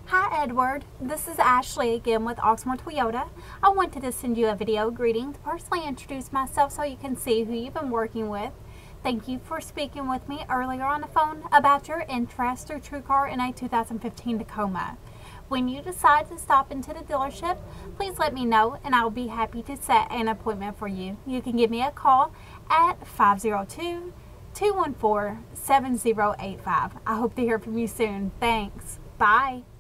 Hi Edward, this is Ashley again with Oxmoor Toyota. I wanted to send you a video greeting to personally introduce myself so you can see who you've been working with. Thank you for speaking with me earlier on the phone about your interest through TrueCar in a 2015 Tacoma. When you decide to stop into the dealership, please let me know and I'll be happy to set an appointment for you. You can give me a call at 502-214-7085. I hope to hear from you soon. Thanks. Bye.